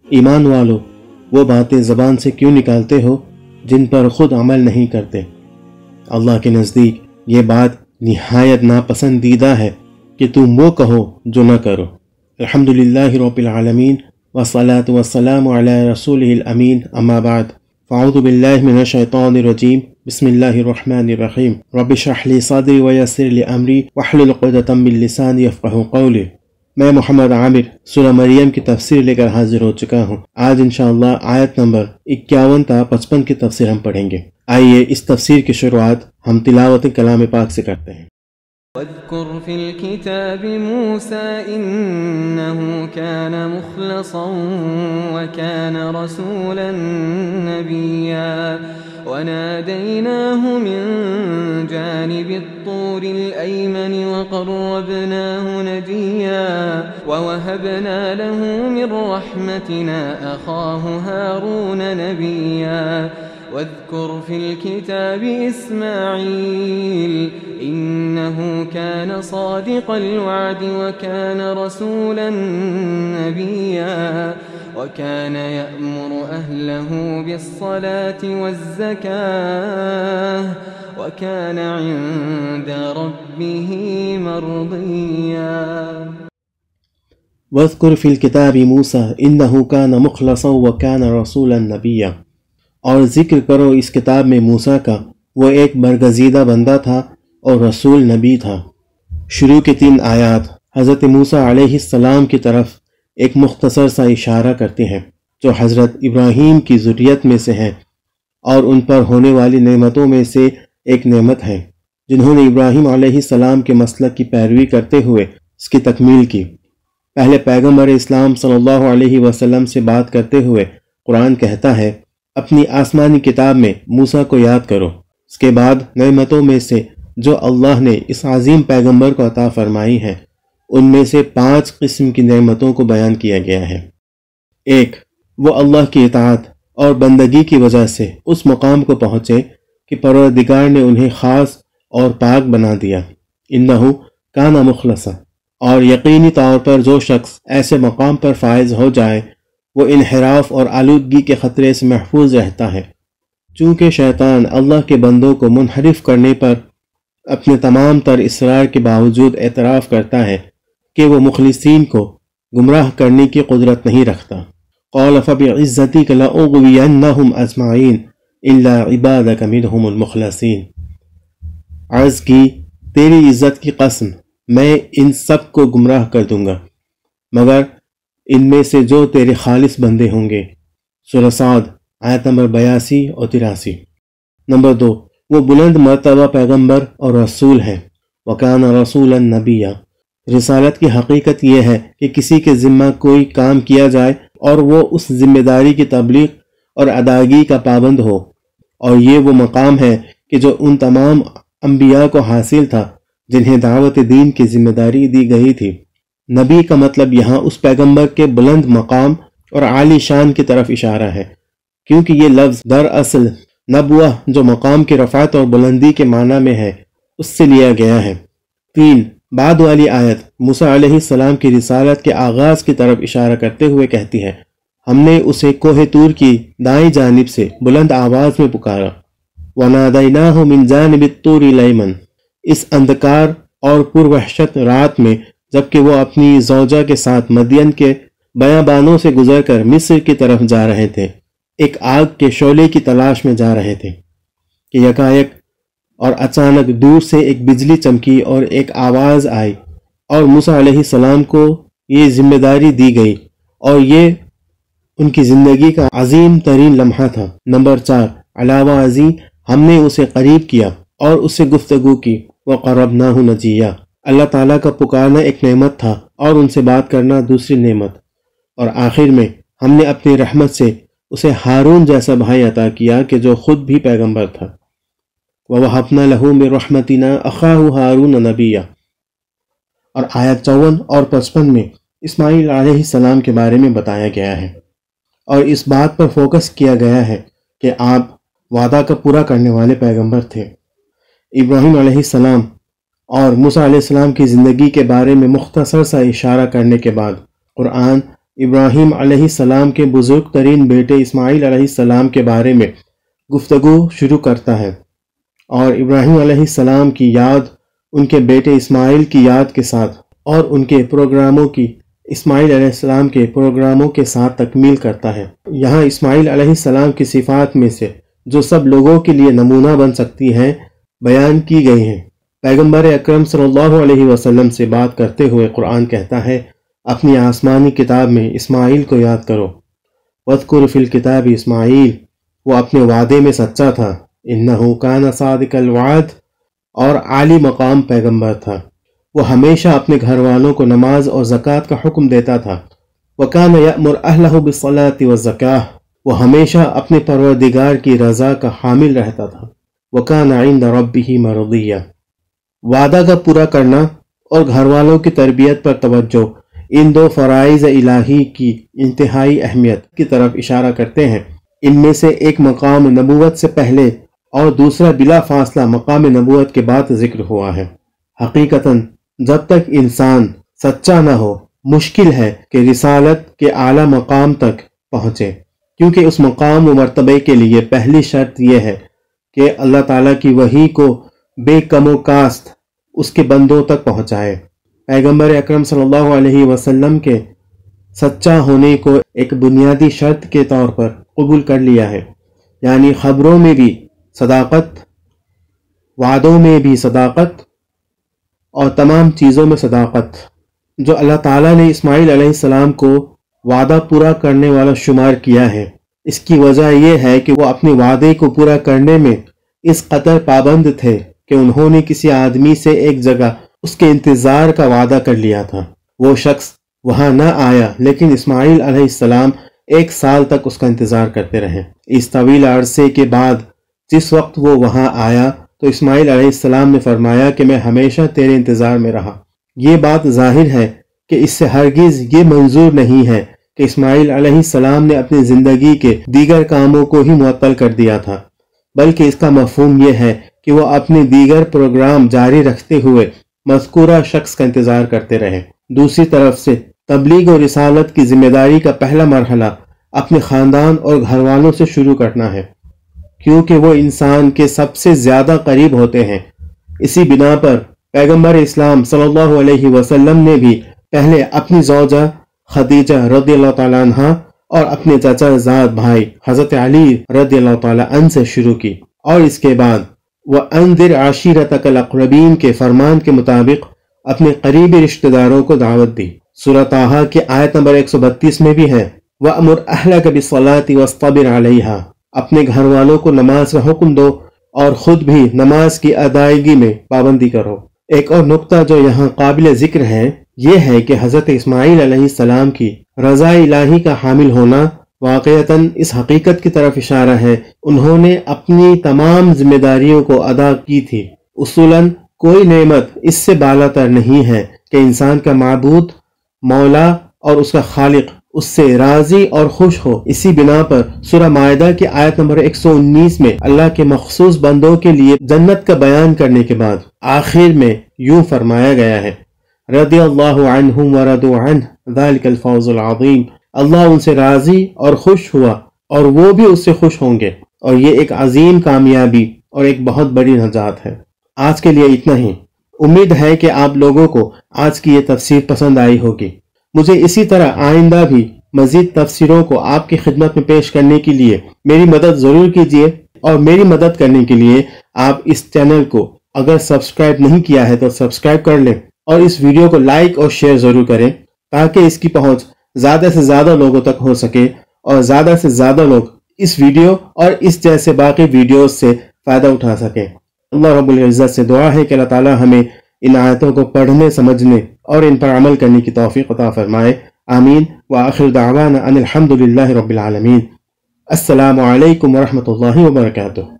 ایمان والو، وہ باتیں زبان سے کیوں نکالتے ہو جن پر خود عمل نہیں کرتے؟ اللہ کے نزدیک یہ بات نہایت ناپسندیدہ ہے کہ تم وہ کہو جو نہ کرو۔ الحمدللہ رب العالمین والصلاة والسلام علی رسولہ الامین، اما بعد فاعوذ باللہ من الشیطان الرجیم، بسم اللہ الرحمن الرحیم۔ رب اشرح لی صدری ویسر لی امری واحلل عقدۃ من لسانی یفقہوا قولی۔ میں محمد عامر سورہ مریم کی تفسیر لے کر حاضر ہو چکا ہوں۔ آج انشاءاللہ آیت نمبر 51 تا 55 کی تفسیر ہم پڑھیں گے۔ آئیے اس تفسیر کی شروعات ہم تلاوت کلام پاک سے کرتے ہیں۔ واذكر في الكتاب موسى إنه كان مخلصا وكان رسولا نبيا وناديناه من جانب الطور الأيمن وقربناه نجيا ووهبنا له من رحمتنا أخاه هارون نبيا واذكر في الكتاب إسماعيل إنه كان صادق الوعد وكان رسولا نبيا وكان يأمر أهله بالصلاة والزكاة وكان عند ربه مرضيا۔ واذكر في الكتاب موسى إنه كان مخلصا وكان رسولا نبيا، اور ذکر کرو اس کتاب میں موسیٰ کا، وہ ایک برگزیدہ بندہ تھا اور رسول نبی تھا۔ شروع کے 3 آیات حضرت موسیٰ علیہ السلام کی طرف ایک مختصر سا اشارہ کرتے ہیں، جو حضرت ابراہیم کی ذریت میں سے ہیں اور ان پر ہونے والی نعمتوں میں سے ایک نعمت ہے، جنہوں نے ابراہیم علیہ السلام کے مسلک کی پیروی کرتے ہوئے اس کی تکمیل کی۔ پہلے پیغمبر اسلام صلی اللہ علیہ وسلم سے بات کرتے ہوئے قرآن کہتا ہے، اپنی آسمانی کتاب میں موسیٰ کو یاد کرو۔ اس کے بعد نعمتوں میں سے جو اللہ نے اس عظیم پیغمبر کو عطا فرمائی ہیں، ان میں سے 5 قسم کی نعمتوں کو بیان کیا گیا ہے۔ 1، وہ اللہ کی اطاعت اور بندگی کی وجہ سے اس مقام کو پہنچے کہ پروردگار نے انہیں خاص اور پاک بنا دیا۔ انہ کان مخلصا، اور یقینی طور پر جو شخص ایسے مقام پر فائز ہو جائے وہ انحراف اور آلودگی کے خطرے سے محفوظ رہتا ہے، چونکہ شیطان اللہ کے بندوں کو منحرف کرنے پر اپنے تمام تر اصرار کے باوجود اعتراف کرتا ہے کہ وہ مخلصین کو گمراہ کرنے کی قدرت نہیں رکھتا۔ قال فبعزتک لأغوینہم اجمعین الا عبادک منہم المخلصین، عرض کی تیری عزت کی قسم میں ان سب کو گمراہ کر دوں گا مگر ان میں سے جو تیرے خالص بندے ہوں گے۔ سورہ صاد آیت نمبر 82 اور 83۔ نمبر 2، وہ بلند مرتبہ پیغمبر اور رسول ہیں۔ وَكَانَ رَسُولًا نَبِيًّا، رسالت کی حقیقت یہ ہے کہ کسی کے ذمہ کوئی کام کیا جائے اور وہ اس ذمہ داری کی تبلیغ اور ادائیگی کا پابند ہو، اور یہ وہ مقام ہے کہ جو ان تمام انبیاء کو حاصل تھا جنہیں دعوت دین کی ذمہ داری دی گئی تھی۔ نبی کا مطلب یہاں اس پیغمبر کے بلند مقام اور عالی شان کی طرف اشارہ ہے، کیونکہ یہ لفظ دراصل نبوہ جو مقام کی رفعت اور بلندی کے معنی میں ہے اس سے لیا گیا ہے۔ 3، بعد والی آیت موسیٰ علیہ السلام کی رسالت کے آغاز کی طرف اشارہ کرتے ہوئے کہتی ہے، ہم نے اسے کوہ طور کی دائیں جانب سے بلند آواز میں پکارا۔ وَنَادَيْنَاهُ مِنْ جَانِبِ الطُّورِ الْأَيْمَنِ، اس اندھکار اور پروحشت رات میں جبکہ وہ اپنی زوجہ کے ساتھ مدین کے بیابانوں سے گزر کر مصر کی طرف جا رہے تھے، ایک آگ کے شعلے کی تلاش میں جا رہے تھے کہ یکایک اور اچانک دور سے ایک بجلی چمکی اور ایک آواز آئی، اور موسیٰ علیہ السلام کو یہ ذمہ داری دی گئی اور یہ ان کی زندگی کا عظیم ترین لمحہ تھا۔ نمبر 4، علاوہ ازیں ہم نے اسے قریب کیا اور اس سے گفتگو کی۔ وَقَرَّبْنَاهُ نَجِيًّا، اللہ تعالیٰ کا پکارنا ایک نعمت تھا اور ان سے بات کرنا دوسری نعمت، اور آخر میں ہم نے اپنی رحمت سے اسے ہارون جیسا بھائی عطا کیا کہ جو خود بھی پیغمبر تھا۔ وَوَهَبْنَا لَهُ مِن رَحْمَتِنَا أَخَاهُ هَارُونَ نَبِيًّا، اور آیت 54 اور 55 میں اسماعیل علیہ السلام کے بارے میں بتایا گیا ہے، اور اس بات پر فوکس کیا گیا ہے کہ آپ وعدہ کا پورا کرنے والے پیغمبر تھے۔ ابراہیم علیہ السلام اور موسیٰ علیہ السلام کی زندگی کے بارے میں مختصر سا اشارہ کرنے کے بعد قرآن ابراہیم علیہ السلام کے بزرگ ترین بیٹے اسماعیل علیہ السلام کے بارے میں گفتگو شروع کرتا ہے، اور ابراہیم علیہ السلام کی یاد ان کے بیٹے اسماعیل کی یاد کے ساتھ اور ان کے پروگراموں کی اسماعیل علیہ السلام کے پروگراموں کے ساتھ تکمیل کرتا ہے۔ یہاں اسماعیل علیہ السلام کی صفات میں سے جو سب لوگوں کے لیے نمونہ بن سکتی ہیں بیان کی گئی ہیں۔ پیغمبر اکرم صلی اللہ علیہ وسلم سے بات کرتے ہوئے قرآن کہتا ہے، اپنی آسمانی کتاب میں اسماعیل کو یاد کرو، وَاذْكُرْ فِي الْكِتَابِ اسماعیل، وہ اپنے وعدے میں سچا تھا، إِنَّهُ كَانَ صَادِقَ الْوَعْدِ، اور عالی مقام پیغمبر تھا، وہ ہمیشہ اپنے گھر والوں کو نماز اور زکوٰۃ کا حکم دیتا تھا، وَكَانَ يَأْمُرُ أَهْلَهُ بِالصَّلَاةِ وَالزَّكَاةِ، وہ ہمیشہ اپنے پروردگار کی رضا کا حامل رہتا تھا، وَكَانَ عِندَ رَبِّهِ مَرْضِيًّا، وعدہ کا پورا کرنا اور گھر والوں کی تربیت پر توجہ ان دو فرائض الہی کی انتہائی اہمیت کی طرف اشارہ کرتے ہیں۔ ان میں سے ایک مقام نبوت سے پہلے اور دوسرا بلا فاصلہ مقام نبوت کے بعد ذکر ہوا ہے۔ حقیقتاً جب تک انسان سچا نہ ہو، مشکل ہے کہ رسالت کے اعلیٰ مقام تک پہنچے، کیونکہ اس مقام و مرتبے کے لیے پہلی شرط یہ ہے کہ اللہ تعالیٰ کی وحی کو بے کم و کاست اس کے بندوں تک پہنچائے۔ پیغمبر اکرم صلی اللہ علیہ وسلم کے سچا ہونے کو ایک بنیادی شرط کے طور پر قبول کر لیا ہے، یعنی خبروں میں بھی صداقت، وعدوں میں بھی صداقت، اور تمام چیزوں میں صداقت۔ جو اللہ تعالیٰ نے اسماعیل علیہ السلام کو وعدہ پورا کرنے والا شمار کیا ہے، اس کی وجہ یہ ہے کہ وہ اپنے وعدے کو پورا کرنے میں اس قدر پابند تھے کہ انہوں نے کسی آدمی سے ایک جگہ اس کے انتظار کا وعدہ کر لیا تھا۔ وہ شخص وہاں نہ آیا، لیکن اسماعیل علیہ السلام 1 سال تک اس کا انتظار کرتے رہے۔ اس طویل عرصے کے بعد جس وقت وہ وہاں آیا تو اسماعیل علیہ السلام نے فرمایا کہ میں ہمیشہ تیرے انتظار میں رہا۔ یہ بات ظاہر ہے کہ اس سے ہرگز یہ منظور نہیں ہے کہ اسماعیل علیہ السلام نے اپنی زندگی کے دیگر کاموں کو ہی معطل کر دیا تھا، بلکہ اس کا مفہوم یہ ہے کہ وہ اپنے دیگر پروگرام جاری رکھتے ہوئے مذکورہ شخص کا انتظار کرتے رہے۔ دوسری طرف سے تبلیغ و رسالت کی ذمہ داری کا پہلا مرحلہ اپنے خاندان اور گھر والوں سے شروع کرنا ہے، کیونکہ وہ انسان کے سب سے زیادہ قریب ہوتے ہیں۔ اسی بنا پر پیغمبر اسلام صلی اللہ علیہ وسلم نے بھی پہلے اپنی زوجہ خدیجہ رضی اللہ تعالیٰ عنہ اور اپنے چچا زاد بھائی حضرت علی رضی اللہ تعالیٰ عنہ سے شروع کی، اور اس کے بعد وَأَنذِرْ عَشِيرَتَكَ الْأَقْرَبِينَ کے فرمان کے مطابق اپنے قریبی رشتہ داروں کو دعوت دی۔ سورہ طٰہٰ کی آیت نمبر 132 میں بھی ہے وَأْمُرْ أَهْلَكَ بِالصَّلَاةِ وَاصْطَبِرْ عَلَيْهَا، اپنے گھر والوں کو نماز کا حکم دو اور خود بھی نماز کی ادائیگی میں پابندی کرو۔ ایک اور نقطہ جو یہاں قابل ذکر ہے یہ ہے کہ حضرت اسماعیل علیہ السلام کی رضا الہی کا حامل ہونا واقعتاً اس حقیقت کی طرف اشارہ ہے انہوں نے اپنی تمام ذمہ داریوں کو ادا کی تھی۔ اصولاً کوئی نعمت اس سے بالا تر نہیں ہے کہ انسان کا معبود، مولا اور اس کا خالق اس سے راضی اور خوش ہو۔ اسی بنا پر سورہ مائدہ کی آیت نمبر 119 میں اللہ کے مخصوص بندوں کے لیے جنت کا بیان کرنے کے بعد آخر میں یوں فرمایا گیا ہے رضی اللہ عنہم ورضوا عنہ ذلک الفوز العظیم، اللہ ان سے راضی اور خوش ہوا اور وہ بھی اس سے خوش ہوں گے، اور یہ ایک عظیم کامیابی اور ایک بہت بڑی نجات ہے۔ آج کے لیے اتنا ہی۔ امید ہے کہ آپ لوگوں کو آج کی یہ تفسیر پسند آئی ہوگی۔ مجھے اسی طرح آئندہ بھی مزید تفسیروں کو آپ کی خدمت میں پیش کرنے کے لیے میری مدد ضرور کیجیے، اور میری مدد کرنے کے لیے آپ اس چینل کو اگر سبسکرائب نہیں کیا ہے تو سبسکرائب کر لیں، اور اس ویڈیو کو لائک اور شیئر ضرور کریں تاکہ اس کی پہنچ زیادہ سے زیادہ لوگوں تک ہو سکے اور زیادہ سے زیادہ لوگ اس ویڈیو اور اس جیسے باقی ویڈیوز سے فائدہ اٹھا سکیں۔ اللہ رب العزت سے دعا ہے کہ اللہ تعالی ہمیں ان آیتوں کو پڑھنے، سمجھنے اور ان پر عمل کرنے کی توفیق عطا فرمائے۔ آمین۔ وآخر دعوانا ان الحمد للہ رب العالمین۔ السلام علیکم ورحمۃ اللہ وبرکاتہ۔